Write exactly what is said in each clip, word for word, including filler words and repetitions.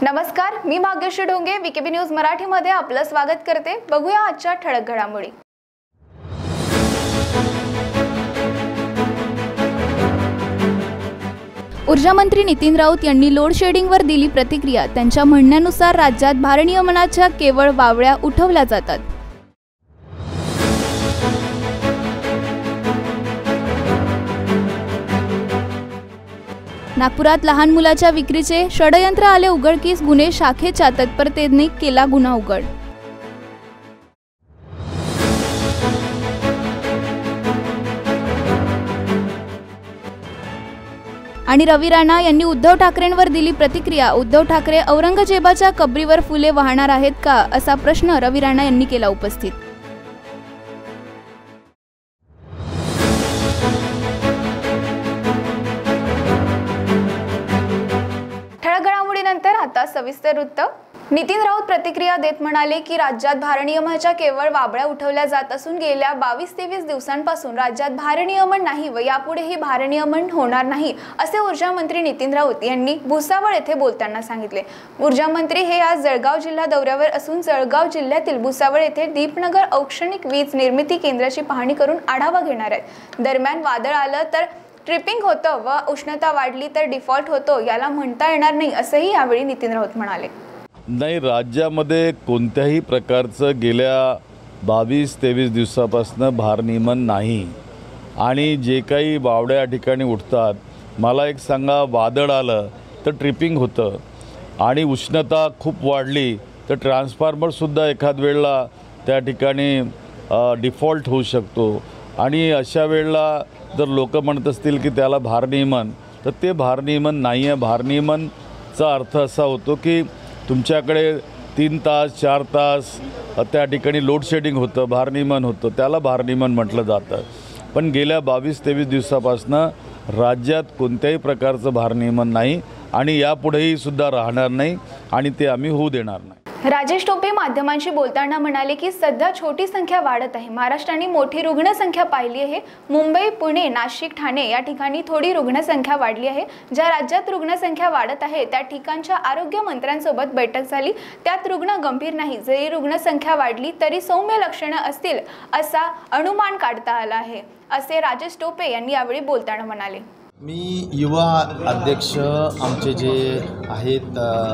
नमस्कार, मी Bhagyashree Dhonge VKB news मराठीमध्ये आपलं स्वागत करते। बघूया आजच्या ठळक घडामोडी। ऊर्जा मंत्री नितीन राऊत यांनी लोड शेडिंगवर दिली प्रतिक्रिया। त्यांच्या म्हणण्यानुसार राज्यात भारनियमनाच्या केवळ वावड्या उठवल्या जातात। नागपुरात लहान मुलाच्या विक्रीचे षडयंत्र आले उघडकीस। गुन्हे शाखेच्या तत्परतेने केला गुन्हा उघड। आणि रवी राणा यांनी उद्धव ठाकरेंवर दिली प्रतिक्रिया। उद्धव ठाकरे औरंगजेबाच्या कबरीवर फुले वाहणार आहेत का, असा प्रश्न रवी राणा यांनी केला उपस्थित। ठळक घडामोडीनंतर आता सविस्तर वृत्त। नितीन राऊत प्रतिक्रिया देत म्हणाले की राज्यात भारनियमनाच्या केवळ वाबळ्या उठवल्या जात असून गेल्या बावीस तेवीस दिवसांपासून राज्यात भारनियमन नाही व यापुढेही भारनियमन होणार नाही, असे ऊर्जा मंत्री नितीन राऊत यांनी भुसावळ येथे बोलताना सांगितले। ऊर्जा मंत्री हे आज जळगाव जिल्हा दौऱ्यावर असून जळगाव जिल्ह्यातील भुसावळ येथे दीपनगर औष्णिक वीज निर्मिती केंद्राची पाहणी करून आढावा घेणार आहेत। दरम्यान वादळ आलं तर ट्रिपिंग होतं व उष्णता वाढली तर डिफॉल्ट होतो, याला म्हणता येणार नाही, असेही यावेळी नितीन राऊत म्हणाले। नाही, राज्यामध्ये कोणत्याही प्रकारचं गेल्या बावीस तेवीस दिवसापासून भारनियमन नाही आणि जे काही बावड्या ठिकाणी उठतात, मला एक सांगा, वादळ आलं तर ट्रिपिंग होतं आणि उष्णता खूप वाढली तर ट्रान्सफॉर्मरसुद्धा एखाद वेळेला त्या ठिकाणी डिफॉल्ट होऊ शकतो आणि अशा वेळेला जर लोक म्हणत असतील की त्याला भारनियमन, तर ते भारनियमन नाही आहे। भारनियमनचा अर्थ असा होतो की तुमच्याकडे तीन तास चार तास त्या ठिकाणी लोड शेडिंग होतं, भारनियमन होतं, त्याला भारनियमन म्हटलं जातं। पण गेल्या बावीस तेवीस दिवसापासून राज्यात कोणत्याही प्रकारचं भारनियमन नाही आणि यापुढेही सुद्धा राहणार नाही आणि ते आम्ही होऊ देणार नाही। राजेश टोपे माध्यमांशी बोलताना म्हणाले की सध्या छोटी संख्या वाढत आहे। महाराष्ट्राने मोठी रुग्णसंख्या पाहिली आहे। मुंबई, पुणे, नाशिक, ठाणे या ठिकाणी थोडी रुग्णसंख्या वाढली आहे। ज्या राज्यात रुग्णसंख्या वाढत आहे त्या ठिकाणच्या आरोग्य मंत्र्यांसोबत बैठक झाली, त्यात रुग्ण गंभीर नाही, जरी रुग्णसंख्या वाढली तरी सौम्य लक्षणे असतील असा अनुमान काढता आला आहे, असे राजेश टोपे यांनी यावेळी बोलताना म्हणाले। मी युवा अध्यक्ष आमचे जे आहेत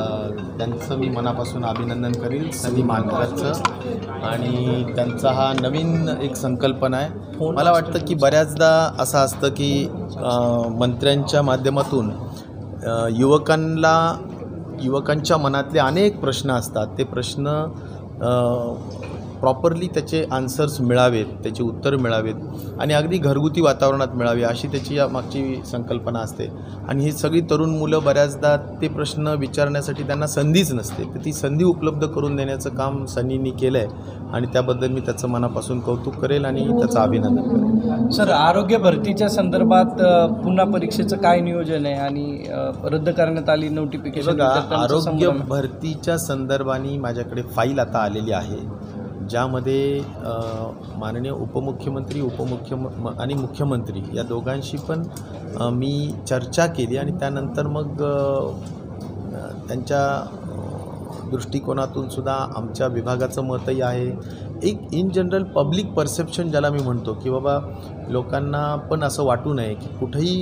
त्यांचं मी मनापासून अभिनंदन करेल, संधी मानकरांचं, आणि त्यांचा हा नवीन एक संकल्पना आहे। मला वाटतं की बऱ्याचदा असं असतं की मंत्र्यांच्या माध्यमातून युवकांना युवकांच्या मनातले अनेक प्रश्न असतात, ते प्रश्न प्रॉपरली त्याचे आन्सर्स मिळावेत, त्याचे उत्तर मिळावेत आणि अगदी घरगुती वातावरणात मिळावे, अशी त्याची या मागची संकल्पना असते। आणि ही सगळी तरुण मुलं बऱ्याचदा ते प्रश्न विचारण्यासाठी त्यांना संधीच नसते, तर ती संधी उपलब्ध करून देण्याचं काम सनींनी केलं आहे आणि त्याबद्दल मी त्याचं मनापासून कौतुक करेल आणि त्याचं अभिनंदन करेल। सर, आरोग्य भरतीच्या संदर्भात पुन्हा परीक्षेचं काय नियोजन आहे आणि रद्द करण्यात आली नोटिफिकेशन? आरोग्य भरतीच्या संदर्भाने माझ्याकडे फाईल आता आलेली आहे, ज्यामध्ये माननीय उपमुख्यमंत्री उपमुख्यम आणि मुख्यमंत्री या दोघांशी पण मी चर्चा केली आणि त्यानंतर मग त्यांच्या दृष्टिकोनातून सुद्धा आमच्या विभागाचं मतही आहे। एक इन जनरल पब्लिक परसेप्शन ज्याला मी म्हणतो की बाबा लोकांना पण असं वाटू नये की कुठेही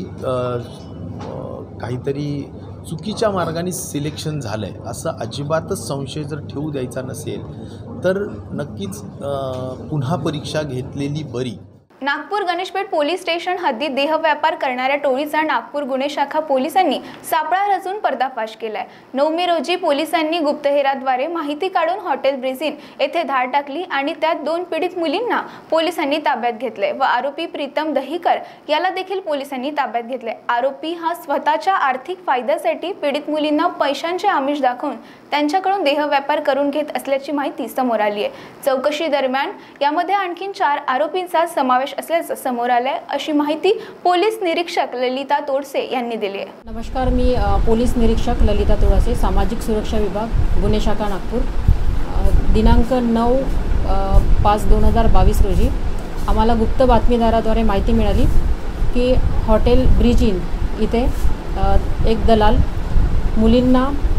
काहीतरी चुकीच्या मार्गाने सिलेक्शन झालं आहे, असं अजिबातच संशय जर ठेवू द्यायचा नसेल तर नक्कीच पुन्हा परीक्षा घेतलेली बरी। नागपूर गणेशपेठ पोलीस स्टेशन हद्दीत देह व्यापार करणाऱ्या टोळीचा नागपूर गुन्हे शाखा पोलिसांनी सापळा रचून पर्दाफाश केलाय। नऊ मे रोजी पोलिसांनी गुप्तहेराद्वारे माहिती काढून हॉटेल ब्रिझिन येथे धाड टाकली आणि त्यात दोन पीडित मुलींना पोलिसांनी ताब्यात घेतले व आरोपी प्रीतम दहीकर याला देखील पोलिसांनी ताब्यात घेतले। आरोपी हा स्वतःच्या आर्थिक फायद्यासाठी पीडित मुलींना पैशांचे आमिष दाखवून त्यांच्याकडून देह व्यापार करून घेत असल्याची माहिती समोर आली आहे। चौकशी दरम्यान यामध्ये आणखी चार आरोपींचा समावेश असल्याचं समोर आलंय, अशी माहिती पोलीस निरीक्षक ललिता तोडसे यांनी दिली आहे। नमस्कार, मी पोलीस निरीक्षक ललिता तोडसे, सामाजिक सुरक्षा विभाग, गुन्हे शाखा, नागपूर। दिनांक नऊ पाच दोन हजार बावीस रोजी आम्हाला गुप्त बातमीदाराद्वारे माहिती मिळाली की हॉटेल ब्रिज इन इथे एक दलाल मुलींना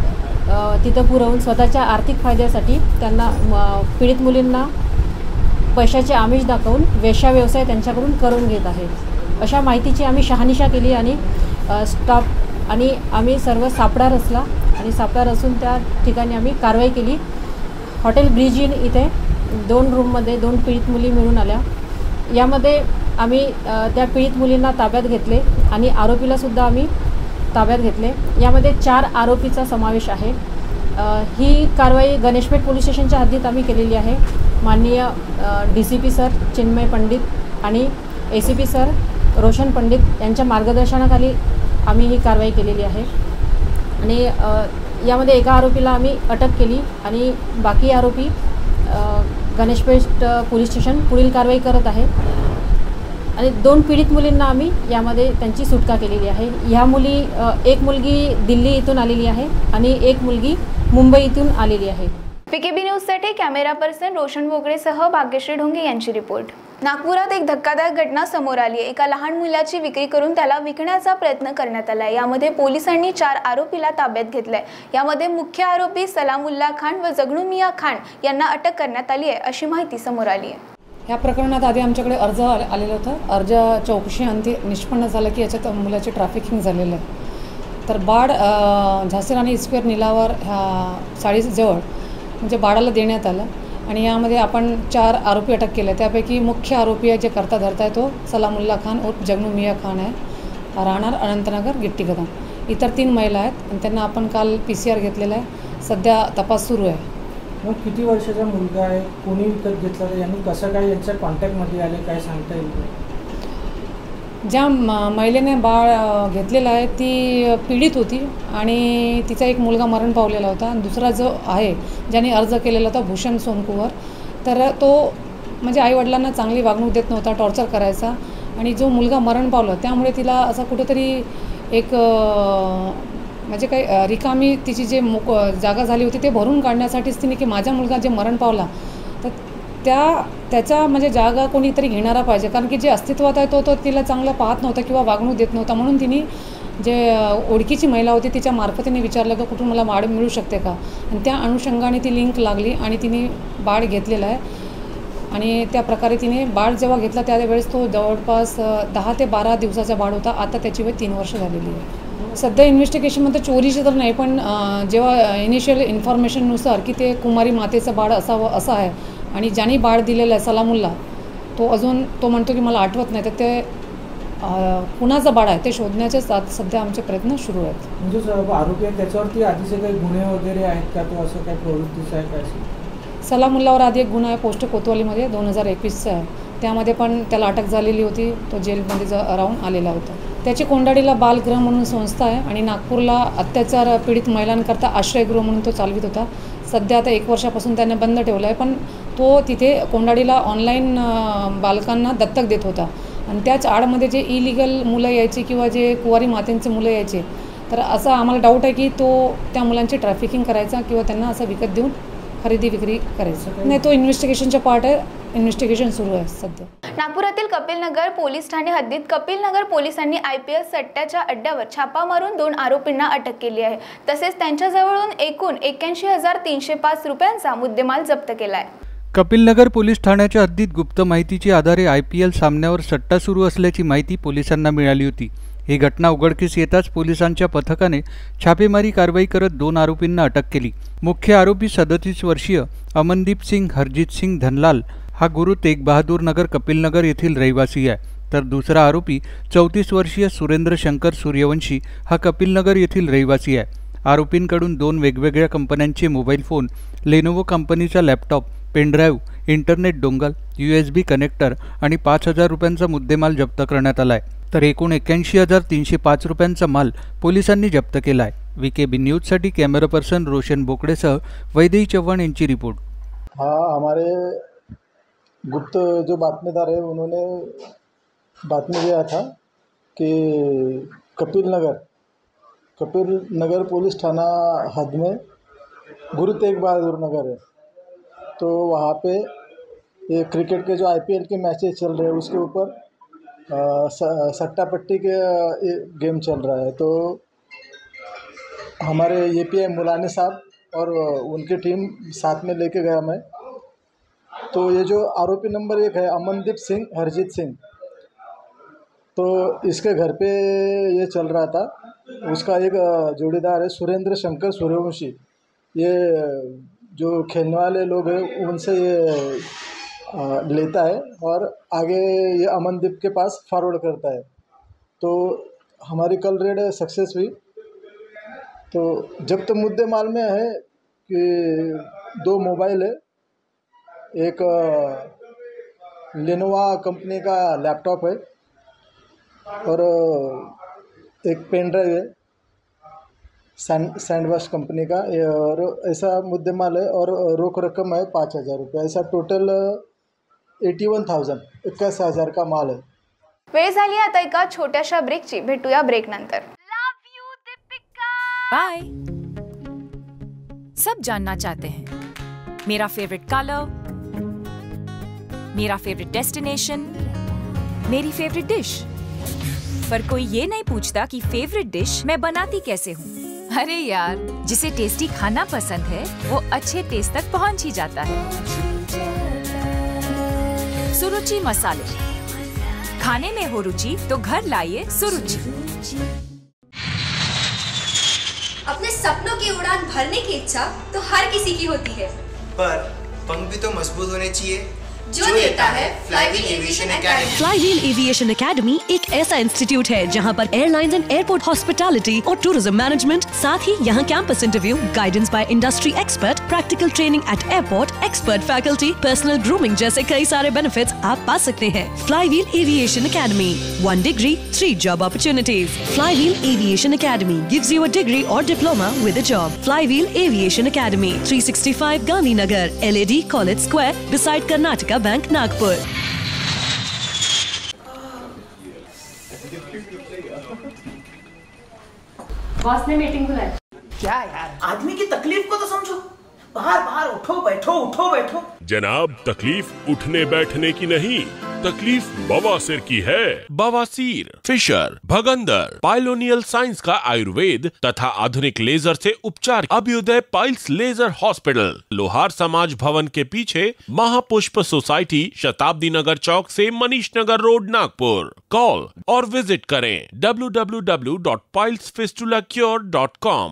अ, तिथं पुरवून स्वतःच्या आर्थिक फायद्यासाठी त्यांना म, पीडित मुलींना पैशाचे आमिष दाखवून वेश्या व्यवसाय त्यांच्याकडून करून घेत आहेत. अशा माहितीची आम्ही शहानिशा केली आणि अ, स्टाफ आणि आम्ही सर्व सापळा रचला आणि सापळा रचून त्या ठिकाणी आम्ही कारवाई केली. हॉटेल ब्रिज इन इथे दोन रूममध्ये दोन पीडित मुली मिळून आल्या. यामध्ये आम्ही अ, त्या पीडित मुलींना ताब्यात घेतले आणि आरोपीलासुद्धा आम्ही ताब्यात घेतले. यामध्ये चार आरोपीचा समावेश आहे. अ, ही कारवाई गणेशपेठ पोलीस स्टेशनच्या हद्दीत आम्ही केलेली आहे. माननीय D C P sir Chinmay Pandit आणि A C P sir Roshan Pandit यांच्या मार्गदर्शनाखाली आम्ही ही कारवाई केलेली आहे. आणि अ, यामध्ये एका आरोपीला आम्ही अटक केली आणि बाकी आरोपी अ, गणेशपेठ पोलीस स्टेशन पुढील कारवाई करत आहे. आणि दोन पीडित मुलींना आम्ही यामध्ये त्यांची सुटका केलेली आहे. ह्या मुली अ, एक मुलगी दिल्ली इथून आलेली आहे आणि एक मुलगी मुंबई इथून आलेली आहे. पीकेबी न्यूजसाठी कॅमेरा पर्सन रोशन बोगडेसह भाग्यश्री ढोंगे यांची रिपोर्ट. नागपुरात एक धक्कादायक घटना समोर आली आहे. एका लहान मुलाची विक्री करून त्याला विकण्याचा प्रयत्न करण्यात आला. यामध्ये पोलिसांनी चार आरोपीला ताब्यात घेतलंय. यामध्ये मुख्य आरोपी सलामुल्ला खान व जगनू मिया खान यांना अटक करण्यात आली आहे अशी माहिती समोर आली आहे. ह्या प्रकरणात आधी आमच्याकडे अर्ज आले आलेला होता. अर्ज चौकशी अंती निष्पन्न झालं की याच्यात मुलाचे ट्रॅफिकिंग झालेलं आहे. तर बाळ झांसी राणी स्क्वेअर निलावर ह्या साडीजवळ म्हणजे बाळाला देण्यात आलं आणि यामध्ये आपण चार आरोपी अटक केले. त्यापैकी मुख्य आरोपी आहे जे करता धरता आहे तो सलामुल्ला खान उर्फ जगनू मिया खान आहे, राहणार अनंतनगर गिट्टी गदाम. इतर तीन महिला आहेत आणि त्यांना आपण काल पी सी आर घेतलेला आहे. सध्या तपास सुरू आहे. मग किती वर्षाचा मुलगा आहे, कोणी विकत घेतला, यांनी कसं काय यांच्या कॉन्टॅक्टमध्ये आले, काय सांगता येईल? ज्या म महिलेने बाळ घेतलेलं आहे ती पीडित होती आणि तिचा एक मुलगा मरण पावलेला होता. दुसरा जो आहे ज्याने अर्ज केलेला होता भूषण सोनकुवर, तर तो म्हणजे आईवडिलांना चांगली वागणूक देत नव्हता, टॉर्चर करायचा. आणि जो मुलगा मरण पावला त्यामुळे तिला असं कुठेतरी एक म्हणजे काही रिकामी तिची जे मोक जागा झाली होती ते भरून काढण्यासाठीच तिने की माझा मुलगा जे मरण पावला तर त्या त्याचा म्हणजे जागा कोणीतरी घेणारा पाहिजे, कारण की जे अस्तित्वात आहे तो तो तिला चांगलं पाहत नव्हता किंवा वागणूक देत नव्हता. म्हणून तिने जे ओळखीची महिला होती तिच्या मार्फतीने विचारलं का कुठून मला बाळ मिळू शकते का, आणि त्या अनुषंगाने ती लिंक लागली आणि तिने बाळ घेतलेलं आहे. आणि त्या प्रकारे तिने बाळ जेव्हा घेतला त्यावेळेस तो जवळपास दहा ते बारा दिवसाचा बाळ होता. आता त्याची वय तीन वर्ष झालेली आहे. सध्या इन्व्हेस्टिगेशनमध्ये चोरीचं तर नाही, पण जेव्हा इनिशियल इन्फॉर्मेशननुसार की ते कुमारी मातेचं बाळ असावं असं आहे आणि ज्याने बाळ दिलेलं आहे सलामुल्ला तो अजून तो म्हणतो की मला आठवत नाही, तर ते कुणाचं बाळ आहे ते शोधण्याचे सध्या आमचे प्रयत्न सुरू आहेत. म्हणजे आरोपी आहेत त्याच्यावरती आधीचे काही गुन्हे वगैरे आहेत का, तो असं काही प्रवृत्तीचं आहे काय? सलामुल्लावर आधी एक गुन्हा आहे पोस्ट कोतवालीमध्ये दोन हजार एकवीसचा आहे, त्यामध्ये पण त्याला अटक झालेली होती. तो जेलमध्ये ज राहून आलेला होता. त्याची कोंडाडीला बालगृह म्हणून संस्था आहे आणि नागपूरला अत्याचार पीडित महिलांकरता आश्रयगृह म्हणून तो चालवित होता. सध्या आता एक वर्षापासून त्याने बंद ठेवलं आहे, पण तो तिथे कोंडाडीला ऑनलाईन बालकांना दत्तक देत होता. आणि त्याच आडमध्ये जे इलिगल मुलं यायची किंवा जे कुवारी मातेंचे मुलं यायचे, तर असं आम्हाला डाऊट आहे की तो त्या मुलांची ट्रॅफिकिंग करायचा किंवा त्यांना असं विकत देऊन खरेदी विक्री करायचं. नाही, तो इन्व्हेस्टिगेशनचा पार्ट आहे. इन्व्हेस्टिगेशन सुरू आहे सध्या. नागपुरातील कपिलनगर पोलीस ठाणे हद्दीत कपिलनगर पोलिसांनी आय पी एल सट्ट्याच्या अड्ड्यावर छापा मारून दोन आरोपींना अटक केली आहे. तसेच त्यांच्याजवळून एकूण एक्क्याऐंशी हजार तीनशे पाच रुपयांचा मुद्देमाल जप्त केला आहे. कपिलनगर पोलीस ठाण्याच्या हद्दीत गुप्त माहितीच्या आधारे आय पी एल सामन्यावर सट्टा सुरू असल्याची माहिती पोलिसांना मिळाली होती. ही घटना उघडकीस येताच पोलिसांच्या पथकाने छापेमारी कारवाई करत दोन आरोपींना अटक केली. मुख्य आरोपी सदतीस वर्षीय अमनदीप सिंग हरजीत सिंग धनलाल हा गुरु तेग बहादूर नगर कपिलनगर येथील रहिवासी आहे, तर दुसरा आरोपी चौतीस वर्षीय सुरेंद्र शंकर सूर्यवंशी हा कपिलनगर येथील रहिवासी आहे. आरोपींकडून दोन वेगवेगळ्या कंपन्यांचे मोबाईल फोन, लेनोवो कंपनीचा laptop, pendrive, internet dongle, U S B connector आणि पाच हजार रुपयांचा मुद्देमाल जप्त करण्यात आला आहे. तर एकूण एक्क्याऐंशी हजार तीनशे पाच रुपयांचा माल पोलिसांनी जप्त केला आहे. व्ही के बी न्यूजसाठी कॅमेरा पर्सन रोशन बोकडेसह वैदेही चव्हाण यांची रिपोर्ट. हाँ, हमारे गुप्त जो बातमीदार है उन्होंने बातमी दिया था कि कपिल नगर कपिल नगर पुलिस थाना हद में गुरु तेग बहादुर नगर है, तो वहाँ पे ये क्रिकेट के जो आई पी एल के मैचेस चल रहे हैं उसके ऊपर सट्टा पट्टी के गेम चल रहा है. तो हमारे ए पी आई मुलानी साहब और उनकी टीम साथ में लेके गया मैं। तो ये जो आरोपी नंबर एक है अमनदीप सिंह हरजीत सिंह, तो इसके घर पे ये चल रहा था। उसका एक जोड़ीदार है सुरेंद्र शंकर सूर्यवंशी, ये जो खेलने वाले लोग हैं उनसे ये लेता है और आगे ये अमनदीप के पास फॉरवर्ड करता है। तो हमारी कल रेड सक्सेस हुई। तो जब तो मुद्दे माल में है कि दो मोबाइल है, एक लेनोवा कंपनी का लैपटॉप है और एक पेन ड्राइव है सैंड सैंडवॉश कंपनी का, और ऐसा मुद्दे माल है और रोक रकम है पाँच हज़ार रुपये। ऐसा टोटल एटी वन थाउजंड एक्कास हजार का माल है। वेळ झाली आता एका छोट्याशा ब्रेकची, भेटूया ब्रेक नंतर। बाय। सब जानना चाहते हैं मेरा फेवरेट कलर, मेरा फेवरेट डेस्टिनेशन, मेरी फेवरेट डिश, पर कोई ये नहीं पूछता कि फेवरेट डिश मैं बनाती कैसे हूँ। अरे यार, जिसे टेस्टी खाना पसंद है वो अच्छे टेस्ट तक पहुँच ही जाता है। सुरुचि मसाले, खाने में हो रुचि तो घर लाइए सुरुचि। अपने सपनों की उड़ान भरने की इच्छा तो हर किसी की होती है, पर पंख भी तो मजबूत होने चाहिए, जो देता है flywheel aviation academy. Flywheel aviation academy एक ऐसा इंस्टीट्यूट है जहां पर एयरलाइंस एंड एयरपोर्ट हॉस्पिटैलिटी और टूरिज्म मैनेजमेंट, साथ ही यहां campus interview, guidance by industry expert, practical training at airport, expert faculty, personal grooming जैसे कई सारे बेनिफिट्स आप पा सकते हैं। Flywheel aviation academy, one degree three job opportunities. Flywheel aviation academy gives you a degree और diploma with a job. Flywheel aviation academy, three sixty five Gandhinagar, L A D college square, beside Karnataka bank, Nagpur. Boss ने meeting बुलाई। क्या यार, आदमी की तकलीफ को तो समझो। बाहर बाहर उठो बैठो उठो बैठो। जनाब, तकलीफ उठने बैठने की नहीं, तकलीफ बवासीर की है। बवासीर, फिशर, भगंदर, पाइलोनियल साइंस का आयुर्वेद तथा आधुनिक लेजर से उपचार। Abhyudaya piles laser hospital, Lohar Samaj Bhavan के पीछे, महापुष्प सोसाइटी, शताब्दी नगर चौक से मनीष नगर रोड, नागपुर। कॉल और विजिट करें W W W dot piles fistula cure dot com.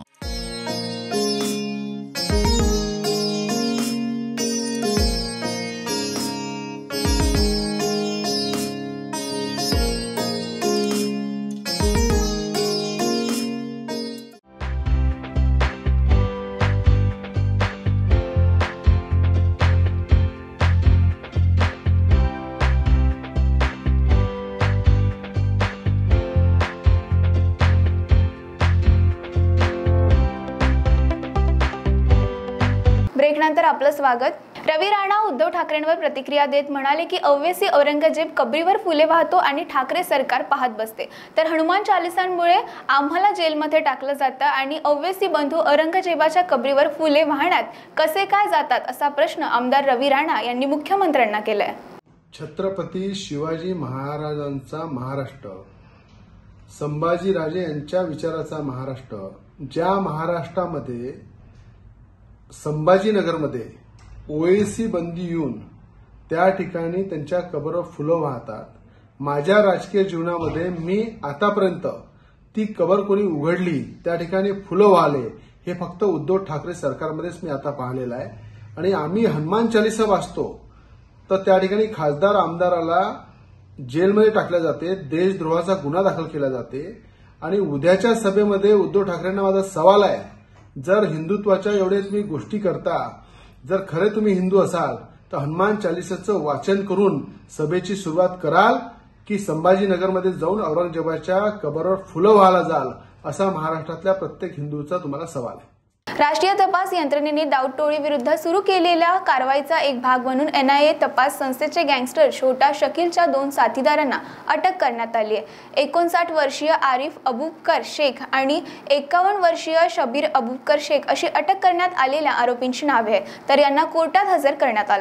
ब्रेकनंतर आपलं स्वागत। रवी राणा उद्धव ठाकरेंवर प्रतिक्रिया देत म्हणाले की अव्वेसी औरंगजेब कबरीवर फुले वाहतो आणि ठाकरे सरकार पाहत बसते, तर हनुमान चालिसांमुळे आम्हाला जेलमध्ये टाकलं जातं आणि अव्वेसी बंधू औरंगजेबाच्या कबरीवर फुले वाहण्यात कसे काय जातात असा प्रश्न आमदार रवी राणा यांनी मुख्यमंत्र्यांना केलाय। छत्रपती शिवाजी महाराजांचा महाराष्ट्र, संभाजीराजे यांच्या विचाराचा महाराष्ट्र, ज्या महाराष्ट्रामध्ये संभाजीनगरमध्ये ओएसी बंदी येऊन त्या ठिकाणी त्यांच्या कबरवर फुलं वाहतात। माझ्या राजकीय जीवनामध्ये मी आतापर्यंत ती कबर कोणी उघडली, त्या ठिकाणी फुलं वाहले, हे फक्त उद्धव ठाकरे सरकारमध्येच मी आता पाहिलेलं आहे। आणि आम्ही हनुमान चालीसा वाचतो तर त्या ठिकाणी खासदार आमदाराला जेलमध्ये टाकले जाते, देशद्रोहाचा गुन्हा दाखल केला जाते। आणि उद्याच्या सभेमध्ये उद्धव ठाकरेंना माझा सवाल आहे, जर हिंदुत्वाच्या एवढे तुम्ही गोष्टी करता, जर खरे तुम्ही हिंदू असाल तर हनुमान चालिसाचं वाचन करून सभेची सुरुवात कराल की संभाजीनगरमध्ये जाऊन औरंगजेबाच्या कबरवर फुलं व्हायला जाल, असा महाराष्ट्रातल्या प्रत्येक हिंदूचा तुम्हाला सवाल आहे। राष्ट्रीय तपास यंत्रणेने दाऊद टोळी विरुद्ध सुरू केलेल्या कारवाईचा एक भाग म्हणून एनआयए तपास संस्थेचे गँगस्टर छोटा शकीलच्या दोन साथीदारांना अटक करण्यात आली आहे। एकोणसाठ वर्षीय आरिफ अबुबकर शेख आणि एकावन्न वर्षीय शबीर अबुबकर शेख अशी अटक करण्यात आलेल्या आरोपींची नावे आहेत, तर यांना कोर्टात हजर करण्यात आले।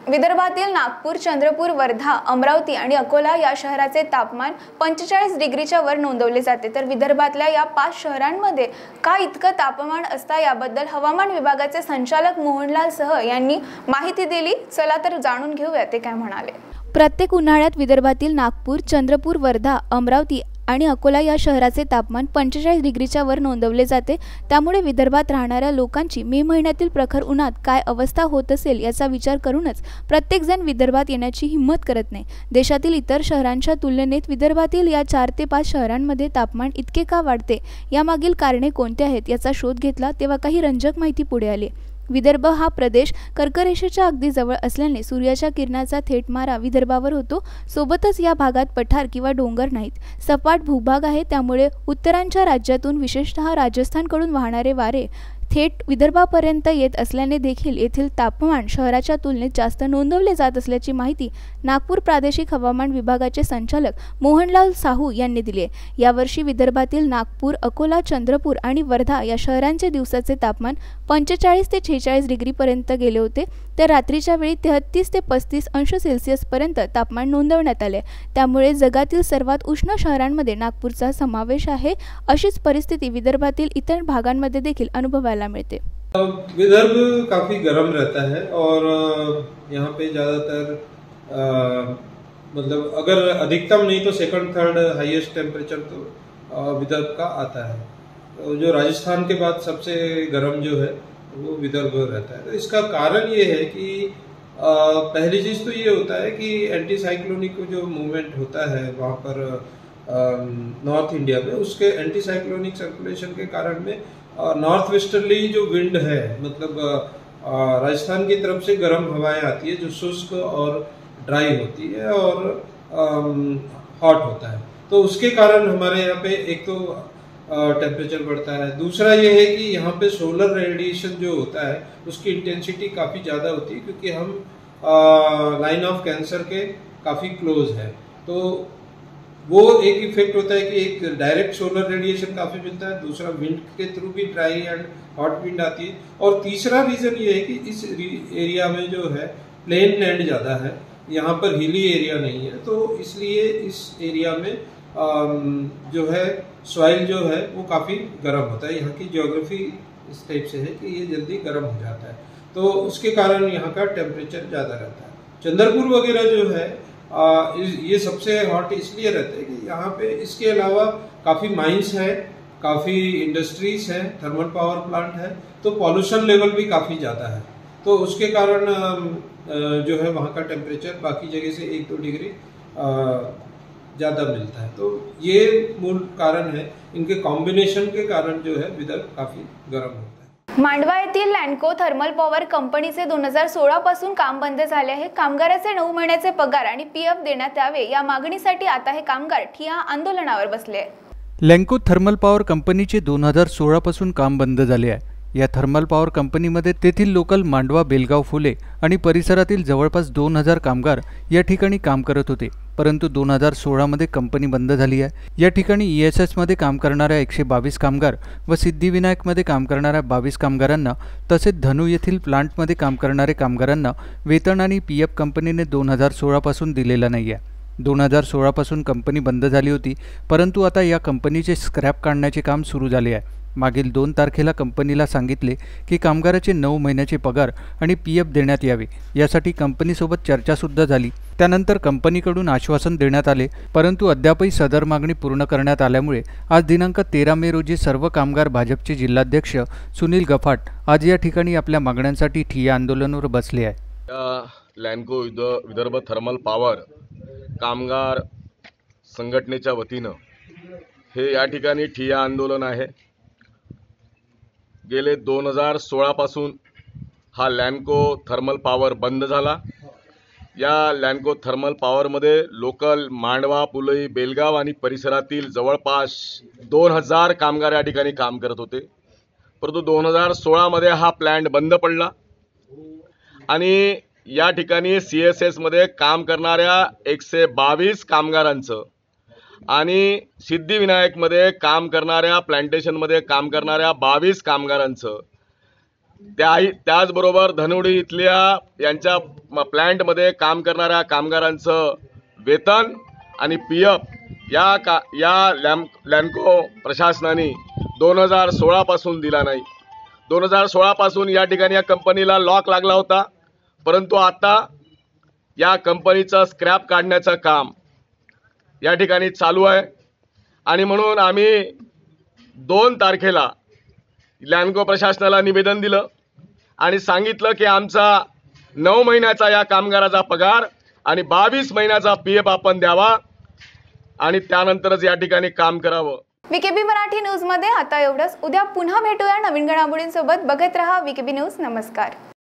विदर्भातील नागपूर, चंद्रपूर, वर्धा, अमरावती आणि अकोला या शहराचे तापमान पंचेचाळीस डिग्रीच्या वर नोंदवले जाते। तर विदर्भातल्या या पाच शहरांमध्ये का इतकं तापमान असता याबद्दल हवामान विभागाचे संचालक मोहनलाल साहू यांनी माहिती दिली। चला तर जाणून घेऊया ते काय म्हणाले। प्रत्येक उन्हाळ्यात विदर्भातील नागपूर, चंद्रपूर, वर्धा, अमरावती आणि अकोला या शहराचे तापमान पंचेचाळीस डिग्रीच्या वर नोंदवले जाते। त्यामुळे विदर्भात राहणाऱ्या लोकांची मे महिन्यातील प्रखर उन्हात काय अवस्था होत असेल याचा विचार करूनच प्रत्येक जण विदर्भात येण्याची हिंमत करत नाही। देशातील इतर शहरांच्या तुलनेत विदर्भातील या चार ते पाच शहरांमध्ये तापमान इतके का वाढते, यामागील कारणे कोणते आहेत याचा शोध घेतला तेव्हा काही रंजक माहिती पुढे आली। विदर्भ हा प्रदेश कर्करेषेच्या अगदी जवळ असल्याने सूर्याच्या किरणाचा थेट मारा विदर्भावर होतो। सोबतच या भागात पठार किंवा डोंगर नाहीत, सपाट भूभाग आहे। त्यामुळे उत्तरांच्या राज्यातून विशेषतः राजस्थानकडून वाहणारे वारे थेट विदर्भापर्यंत येत असल्याने देखील येथील तापमान शहराच्या तुलनेत जास्त नोंदवले जात असल्याची माहिती नागपूर प्रादेशिक हवामान विभागाचे संचालक मोहनलाल साहू यांनी दिली आहे। यावर्षी विदर्भातील नागपूर, अकोला, चंद्रपूर आणि वर्धा या शहरांचे दिवसाचे तापमान पंचेचाळीस ते छेचाळीस डिग्रीपर्यंत गेले होते, तर रात्रीच्या वेळी तेहतीस ते पस्तीस अंश सेल्सिअसपर्यंत तापमान नोंदवण्यात आले। त्यामुळे जगातील सर्वात उष्ण शहरांमध्ये नागपूरचा समावेश आहे। अशीच परिस्थिती विदर्भातील इतर भागांमध्ये देखील अनुभवायला मिलते। विदर्भ काफ़ी गर्म रहता है और यहाँ पे ज़्यादातर मतलब अगर अधिकतम नहीं तो सेकंड थर्ड हाईएस्ट टेम्परेचर तो विदर्भ का आता है। तो जो राजस्थान के बाद सबसे गर्म जो है वो विदर्भ रहता है। तो इसका कारण ये है कि पहली चीज़ तो ये होता है कि एंटी साइक्लोनिक जो मूवमेंट होता है वहाँ पर नॉर्थ इंडिया में, उसके एंटी साइक्लोनिक सर्कुलेशन के कारण में नॉर्थ वेस्टर्ली जो विंड है, मतलब राजस्थान की तरफ से गर्म हवाएं आती है जो शुष्क और ड्राई होती है और हॉट होता है। तो उसके कारण हमारे यहाँ पे एक तो टेम्परेचर बढ़ता है। दूसरा ये है कि यहाँ पे सोलर रेडिएशन जो होता है उसकी इंटेंसिटी काफ़ी ज़्यादा होती है, क्योंकि हम लाइन ऑफ कैंसर के काफ़ी क्लोज है। तो वो एक इफेक्ट होता है कि एक डायरेक्ट सोलर रेडिएशन काफ़ी मिलता है, दूसरा विंड के थ्रू भी ड्राई एंड हॉट विंड आती है, और तीसरा रीज़न ये है कि इस एरिया में जो है प्लेन लैंड ज़्यादा है, यहाँ पर हिली एरिया नहीं है। तो इसलिए इस एरिया में जो है सॉइल जो है वो काफ़ी गर्म होता है। यहाँ की ज्योग्राफी इस टाइप से है कि ये जल्दी गर्म हो जाता है, तो उसके कारण यहाँ का टेम्परेचर ज़्यादा रहता है। चंद्रपुर वगैरह जो है आ, ये सबसे हॉट इसलिए रहते हैं कि यहाँ पे इसके अलावा काफ़ी माइंस है, काफ़ी इंडस्ट्रीज हैं, थर्मल पावर प्लांट है, तो पॉल्यूशन लेवल भी काफ़ी ज़्यादा है। तो उसके कारण जो है वहाँ का टेम्परेचर बाकी जगह से एक दो डिग्री ज़्यादा मिलता है। तो ये मूल कारण है, इनके कॉम्बिनेशन के कारण जो है विदर्भ काफ़ी गर्म होता है। मांडवा येथील लँडको थर्मल पॉवर कंपनीचे दोन हजार सोळा पासून काम बंद झाले आहे। कामगाराचे नऊ महिन्याचे पगार आणि पी एफ देण्यात यावे या मागणीसाठी आता हे कामगार ठिय्या आंदोलनावर बसले आहेत। लँडको थर्मल पॉवर कंपनीचे दोन हजार सोळा पासून काम बंद झाले आहे। या थर्मल पॉवर कंपनीमध्ये तेथील लोकल मांडवा, बेलगाव, फुले आणि परिसरातील जवळपास दोन हजार कामगार या ठिकाणी काम करत होते, परंतु दोन हजार सोळामध्ये कंपनी बंद झाली आहे। या ठिकाणी ई एस एसमध्ये काम करणाऱ्या एकशे बावीस कामगार व सिद्धिविनायकमध्ये काम करणाऱ्या बावीस कामगारांना तसेच धनु येथील प्लांटमध्ये काम करणारे कामगारांना वेतन आणि पी एफ कंपनीने दोन हजार सोळापासून दिलेला नाही आहे। दोन हजार सोळापासून कंपनी बंद झाली होती, परंतु आता या कंपनीचे स्क्रॅप काढण्याचे काम सुरू झाले आहे। मागील दोन तारखेला कंपनीला सांगितले की कामगाराचे नऊ महिन्याचे पगार आणि पी एफ देण्यात यावे, यासाठी कंपनीसोबत चर्चासुद्धा झाली। त्यानंतर कंपनीकडून आश्वासन देण्यात आले, परंतु अद्यापही सदर मागणी पूर्ण करण्यात आल्यामुळे आज दिनांक तेरा मे रोजी सर्व कामगार भाजपचे जिल्हाध्यक्ष सुनील गफाट आज या ठिकाणी आपल्या मागण्यांसाठी ठिय्या आंदोलनावर बसले आहे। लँडको विदर्भ थर्मल पॉवर कामगार संघटनेच्या वतीनं हे या ठिकाणी ठिय्या आंदोलन आहे। गेले दोन हजार सोळा पासून हा लँडको थर्मल पॉवर बंद झाला। या लँडको थर्मल पॉवरमध्ये लोकल मांडवा, पुलई, बेलगाव आणि परिसरातील जवळपास दोन हजार कामगार या ठिकाणी काम करत होते, परंतु दोन हजार सोळामध्ये हा प्लांट बंद पडला आणि या ठिकाणी सी एस एसमध्ये काम करणाऱ्या एकशे बावीस कामगारांचं आणि सिद्धिविनायकमध्ये काम करणाऱ्या प्लांटेशनमध्ये काम करणाऱ्या बावीस कामगारांचं त्या त्याचबरोबर धनुडी इथल्या यांच्या प्लॅन्टमध्ये काम करणाऱ्या कामगारांचं वेतन आणि पी एफ या का या लॅम लॅन्को प्रशासनाने दोन हजार सोळापासून दिला नाही. दोन हजार सोळापासून या ठिकाणी या कंपनीला लॉक लागला होता, परंतु आता या कंपनीचं स्क्रॅप काढण्याचं काम या ठिकाणी चालू आहे. आणि म्हणून आम्ही दोन तारखेला लॅन्को प्रशासनाला निवेदन दिलं आणि सांगितलं की आमचा नऊ महिन्याचा या कामगाराचा पगार आणि बावीस महिन्याचा पी एफ आपण द्यावा आणि त्यानंतरच या ठिकाणी काम करावं. वीकेबी मराठी न्यूज मध्ये आता एवढंच. उद्या पुन्हा भेटूया नवीन घडामोडींसोबत. बघत रहा वीकेबी न्यूज. नमस्कार.